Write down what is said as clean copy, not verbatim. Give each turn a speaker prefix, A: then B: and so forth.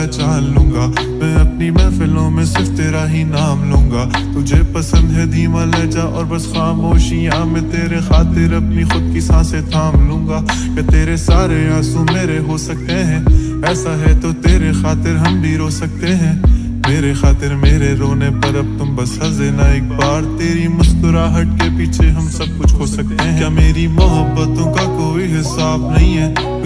A: पहचान लूंगा। मैं अपनी महफिलों में सिर्फ तेरा ही नाम लूंगा। तुझे पसंद है धीमा लहजा और बस खामोशियां में तेरे खातिर अपनी खुद की सांसें थाम लूंगा। कि तेरे सारे आंसू मेरे हो सकते हैं, ऐसा है तो तेरे खातिर हम भी रो सकते हैं। मेरे खातिर मेरे रोने पर अब तुम बस हंसे ना एक बार। तेरी मुस्कुराहट के पीछे हम सब कुछ खो सकते हैं। क्या मेरी मोहब्बतों का कोई हिसाब नहीं है?